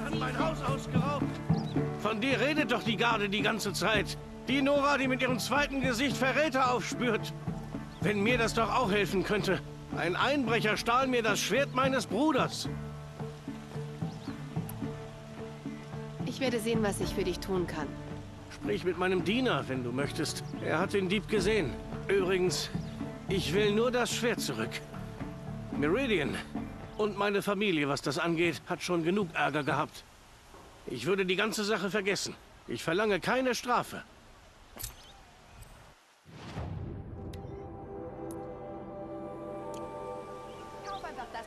hat mein Haus ausgeraubt. Von dir redet doch die Garde die ganze Zeit. Die Nora, die mit ihrem zweiten Gesicht Verräter aufspürt. Wenn mir das doch auch helfen könnte. Ein Einbrecher stahl mir das Schwert meines Bruders. Ich werde sehen, was ich für dich tun kann. Sprich mit meinem Diener, wenn du möchtest. Er hat den Dieb gesehen. Übrigens, ich will nur das Schwert zurück. Meridian und meine Familie, was das angeht, hat schon genug Ärger gehabt. Ich würde die ganze Sache vergessen. Ich verlange keine Strafe. Kauf einfach das.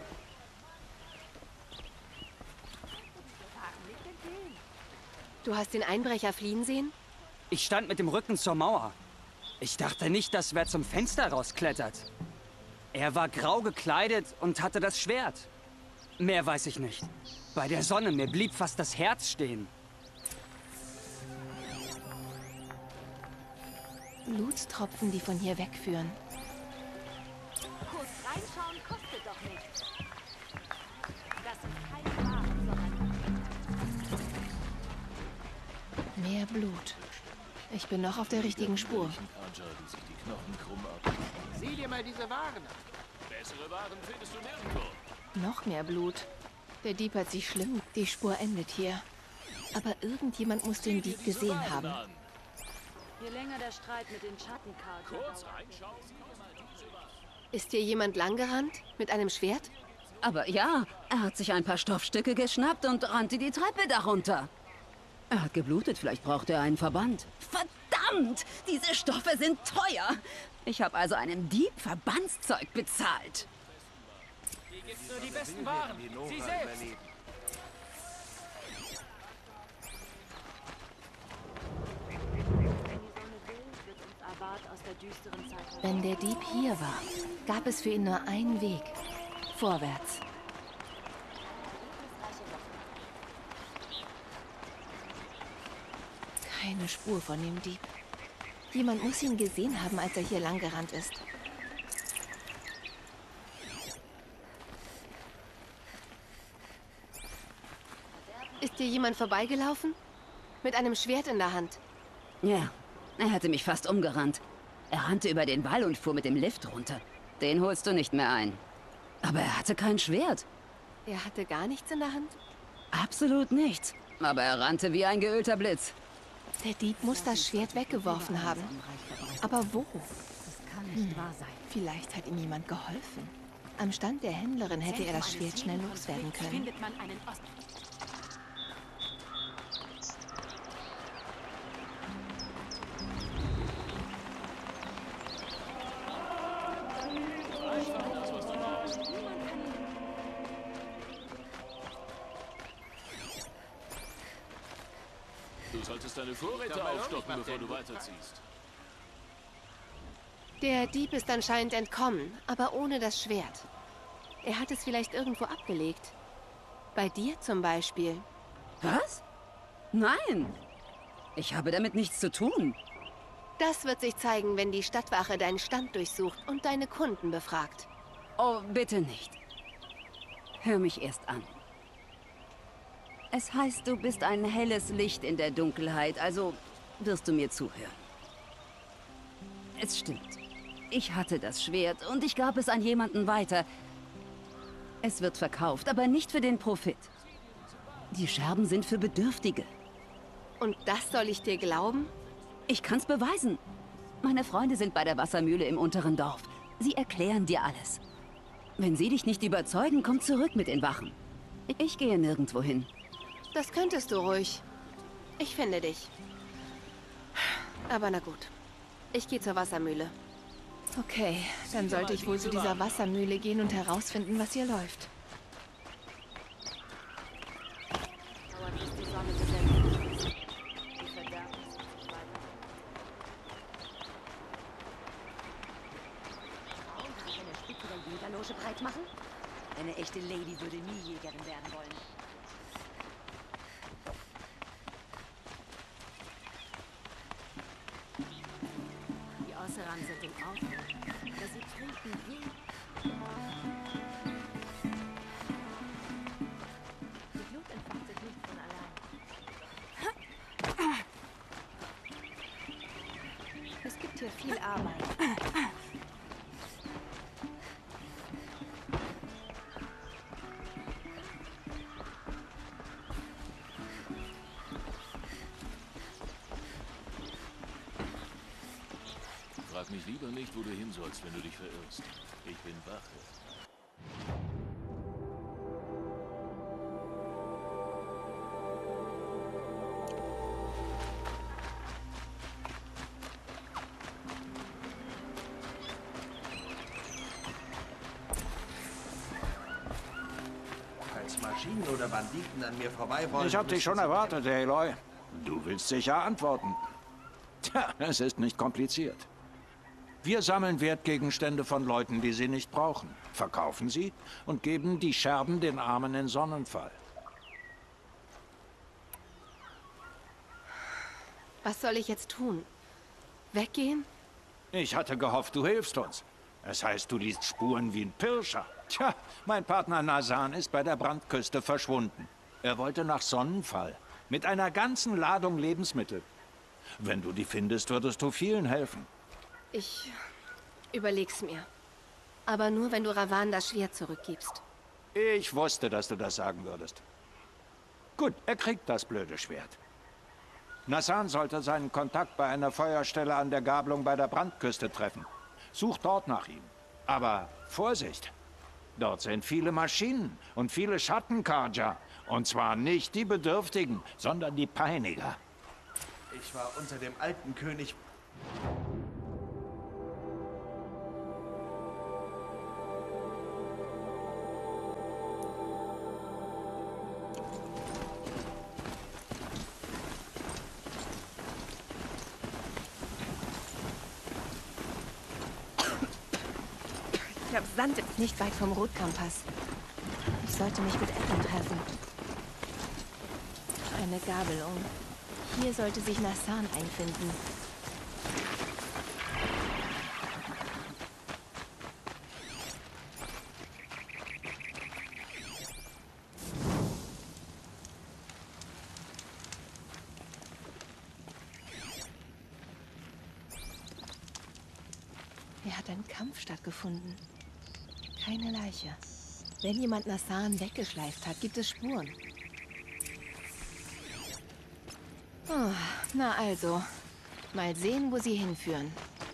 Du hast den Einbrecher fliehen sehen? Ich stand mit dem Rücken zur Mauer. Ich dachte nicht, dass wer zum Fenster rausklettert. Er war grau gekleidet und hatte das Schwert. Mehr weiß ich nicht. Bei der Sonne, mir blieb fast das Herz stehen. Blutstropfen, die von hier wegführen. Kurz reinschauen kostet doch nichts. Das ist keine Waren, sondern... Mehr Blut. Ich bin noch auf der richtigen Spur. Sieh dir mal diese Waren an. Bessere Waren findest du nirgendwo. Noch mehr Blut. Der Dieb hat sich schlimm. Die Spur endet hier. Aber irgendjemand muss den Dieb gesehen haben. Je länger der Streit mit den Schattenkarten Kurz dauert, reinschauen. Ist dir jemand langgerannt? Mit einem Schwert? Aber ja, er hat sich ein paar Stoffstücke geschnappt und rannte die Treppe darunter. Er hat geblutet, vielleicht braucht er einen Verband. Verdammt! Diese Stoffe sind teuer! Ich habe also einem Dieb Verbandszeug bezahlt. Hier gibt's nur die besten Waren. Sie selbst. wenn die Sonne will, wird uns Abat aus der düsteren Zeit Wenn der Dieb hier war, gab es für ihn nur einen Weg. Vorwärts. Keine Spur von dem Dieb. Jemand muss ihn gesehen haben, als er hier langgerannt ist. Ist dir jemand vorbeigelaufen? Mit einem Schwert in der Hand. Ja, er hatte mich fast umgerannt. Er rannte über den Wall und fuhr mit dem Lift runter. Den holst du nicht mehr ein. Aber er hatte kein Schwert. Er hatte gar nichts in der Hand? Absolut nichts. Aber er rannte wie ein geölter Blitz. Der Dieb muss das Schwert weggeworfen haben. Aber wo? Das kann nicht wahr sein. Vielleicht hat ihm jemand geholfen. Am Stand der Händlerin hätte er das Schwert schnell loswerden können. Findet man einen Ost... Du solltest deine Vorräte aufstocken, bevor du weiterziehst. Der Dieb ist anscheinend entkommen, aber ohne das Schwert. Er hat es vielleicht irgendwo abgelegt. Bei dir zum Beispiel. Was? Nein! Ich habe damit nichts zu tun. Das wird sich zeigen, wenn die Stadtwache deinen Stand durchsucht und deine Kunden befragt. Oh, bitte nicht. Hör mich erst an. Es heißt, du bist ein helles Licht in der Dunkelheit, also wirst du mir zuhören. Es stimmt. Ich hatte das Schwert und ich gab es an jemanden weiter. Es wird verkauft, aber nicht für den Profit. Die Scherben sind für Bedürftige. Und das soll ich dir glauben? Ich kann's beweisen. Meine Freunde sind bei der Wassermühle im unteren Dorf. Sie erklären dir alles. Wenn sie dich nicht überzeugen, komm zurück mit den Wachen. Ich gehe nirgendwo hin. Das könntest du ruhig. Ich finde dich. Aber na gut. Ich gehe zur Wassermühle. Okay, dann sollte ich wohl zu dieser Wassermühle gehen und herausfinden, was hier läuft. dauert, bis die Sonne gesendet ist. Die Verderbnis wird sich weiter. Und sich an der Spitze der Jägerloge breit machen? Eine echte Lady würde nie Jägerin werden wollen. Die Osseran sind im Auto. Aber sie trinken je. Die Glut entfacht sich nicht von mich lieber nicht, wo du hin sollst, wenn du dich verirrst. Ich bin Wache. Als Maschinen oder Banditen an mir vorbei wollen... Ich hab dich schon erwartet, Aloy. Du willst sicher antworten. Tja, es ist nicht kompliziert. Wir sammeln Wertgegenstände von Leuten, die sie nicht brauchen, verkaufen sie und geben die Scherben den Armen in Sonnenfall. Was soll ich jetzt tun? Weggehen? Ich hatte gehofft, du hilfst uns. Es heißt, du liest Spuren wie ein Pirscher. Tja, mein Partner Nazan ist bei der Brandküste verschwunden. Er wollte nach Sonnenfall mit einer ganzen Ladung Lebensmittel. Wenn du die findest, würdest du vielen helfen. Ich überleg's mir. Aber nur, wenn du Ravan das Schwert zurückgibst. Ich wusste, dass du das sagen würdest. Gut, er kriegt das blöde Schwert. Nazan sollte seinen Kontakt bei einer Feuerstelle an der Gabelung bei der Brandküste treffen. Such dort nach ihm. Aber Vorsicht! Dort sind viele Maschinen und viele Schattenkarja. Und zwar nicht die Bedürftigen, sondern die Peiniger. Ich war unter dem alten König... Ich hab Sand nicht weit vom Rotkampass. Ich sollte mich mit Etten treffen. Eine Gabelung. Hier sollte sich Nazan einfinden. Hier hat ein Kampf stattgefunden. Keine Leiche. Wenn jemand Nazan weggeschleift hat, gibt es Spuren. Oh, na also. Mal sehen, wo sie hinführen.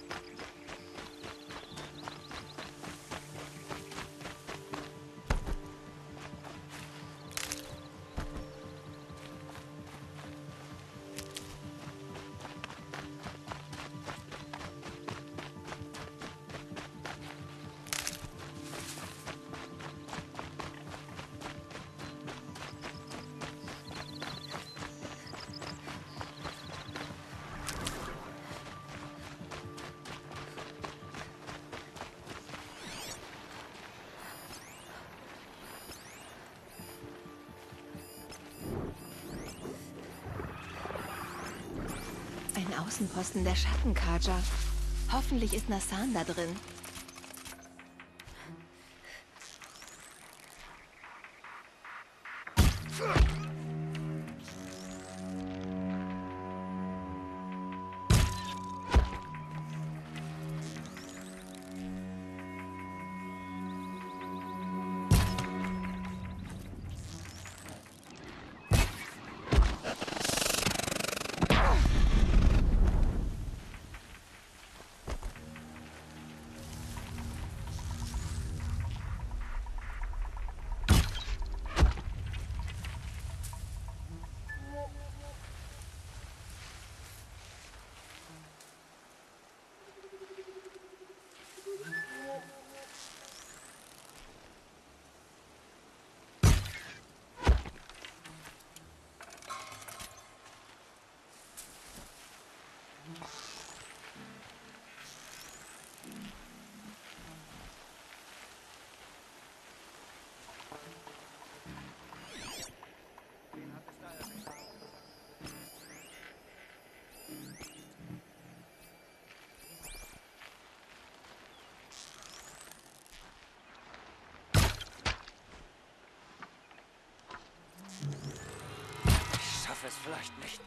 Ein Außenposten der Schattenkarja. Hoffentlich ist Nazan da drin. Ich schaffe es vielleicht nicht.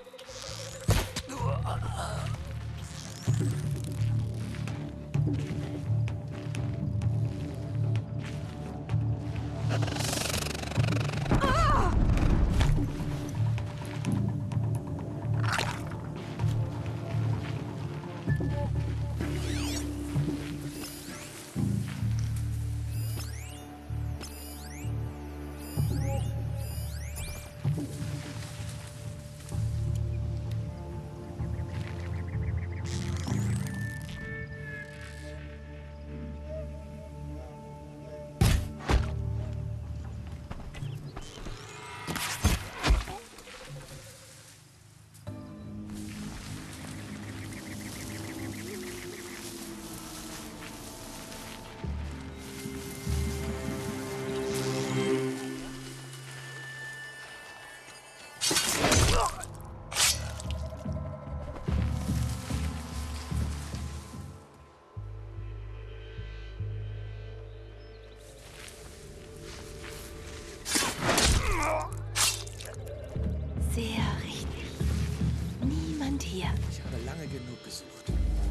sind hier. Ich habe lange genug gesucht.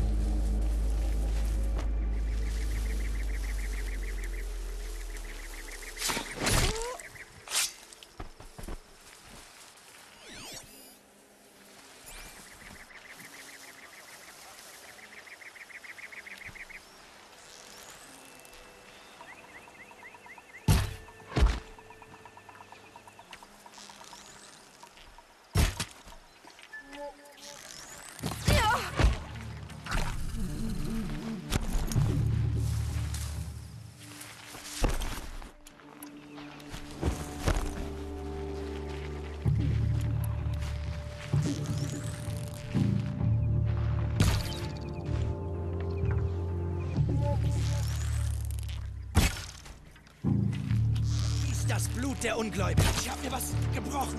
Das Blut der Ungläubigen. Ich habe mir was gebrochen.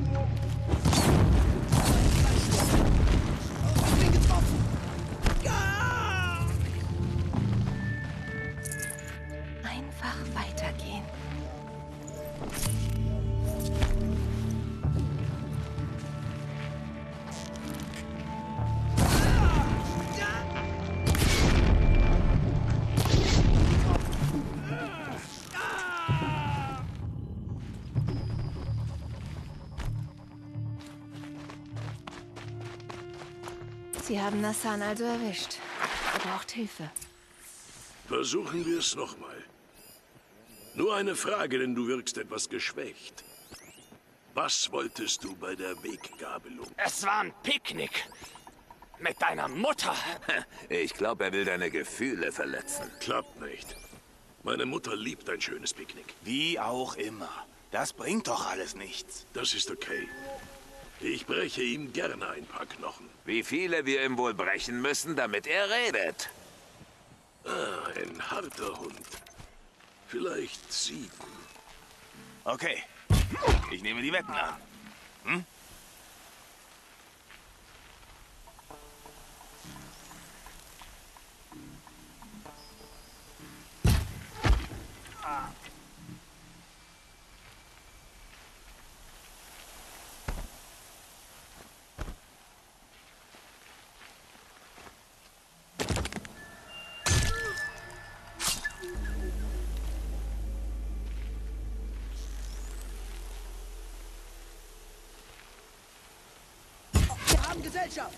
Ich bin getroffen. Einfach weitergehen. Sie haben Nassan also erwischt. Er braucht Hilfe. Versuchen wir es nochmal. Nur eine Frage, denn du wirkst etwas geschwächt. Was wolltest du bei der Weggabelung? Es war ein Picknick. Mit deiner Mutter. Ich glaube, er will deine Gefühle verletzen. Klappt nicht. Meine Mutter liebt ein schönes Picknick. Wie auch immer. Das bringt doch alles nichts. Das ist okay. Ich breche ihm gerne ein paar Knochen. Wie viele wir ihm wohl brechen müssen, damit er redet? Ah, ein harter Hund. Vielleicht 7. Okay. Ich nehme die Wetten an. Hm? Gesellschaft!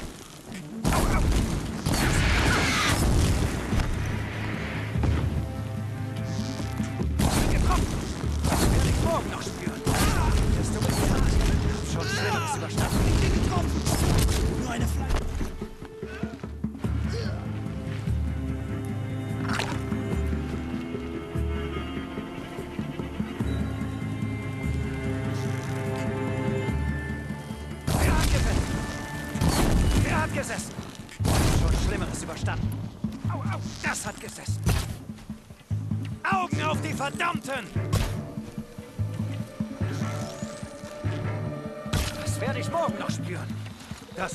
Getroffen! Das werde ich morgen noch spüren. Das tut mir leid. Ich hab schon Schlimmeres überstanden. Ich bin getroffen! Nur eine Fleisch. Gesessen. Schon Schlimmeres überstanden. Au, au, das hat gesessen. Augen auf die Verdammten! Das werde ich morgen noch spüren. Das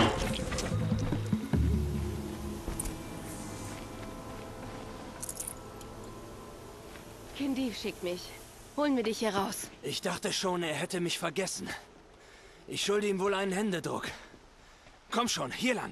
Kindiv schickt mich. Holen wir dich hier raus. Ich dachte schon, er hätte mich vergessen. Ich schulde ihm wohl einen Händedruck. Komm schon, hier lang.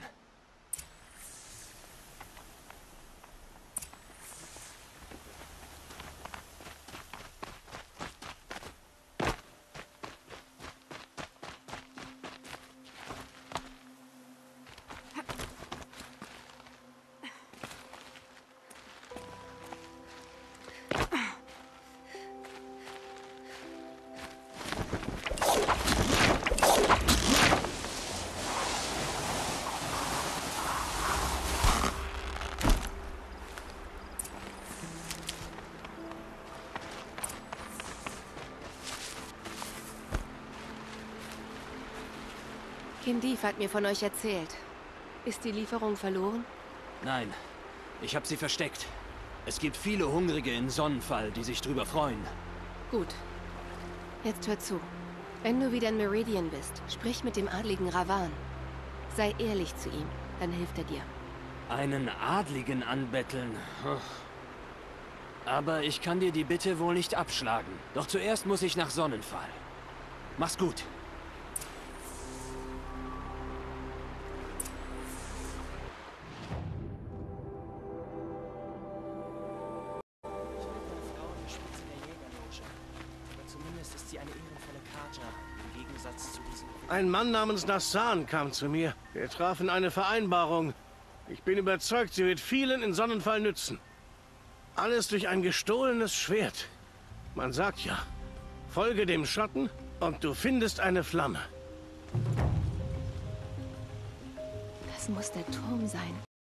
Kindiv hat mir von euch erzählt. Ist die Lieferung verloren? Nein, ich habe sie versteckt. Es gibt viele Hungrige in Sonnenfall, die sich drüber freuen. Gut. Jetzt hör zu. Wenn du wieder in Meridian bist, sprich mit dem adligen Ravan. Sei ehrlich zu ihm, dann hilft er dir. Einen Adligen anbetteln. Aber ich kann dir die Bitte wohl nicht abschlagen. Doch zuerst muss ich nach Sonnenfall. Mach's gut. sie eine ehrenvolle Karja, im Gegensatz zu diesem... Ein Mann namens Nassan kam zu mir. Wir trafen eine Vereinbarung. Ich bin überzeugt, sie wird vielen in Sonnenfall nützen. Alles durch ein gestohlenes Schwert. Man sagt ja, folge dem Schatten und du findest eine Flamme. Das muss der Turm sein.